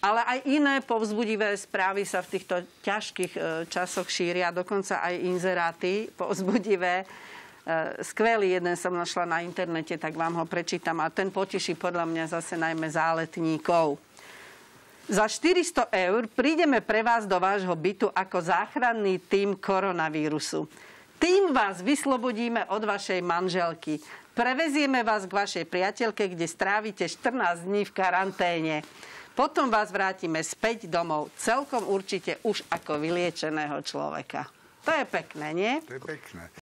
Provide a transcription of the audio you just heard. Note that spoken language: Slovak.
Ale aj iné povzbudivé správy sa v týchto ťažkých časoch šíria, dokonca aj inzeráty povzbudivé. Skvelý jeden som našla na internete, tak vám ho prečítam a ten poteší podľa mňa zase najmä záletníkov. Za 400 eur prídeme pre vás do vášho bytu ako záchranný tím koronavírusu. Tým vás vyslobodíme od vašej manželky. Prevezieme vás k vašej priateľke, kde strávite 14 dní v karanténe. Potom vás vrátime späť domov. Celkom určite už ako vyliečeného človeka. To je pekné, nie? To je pekné.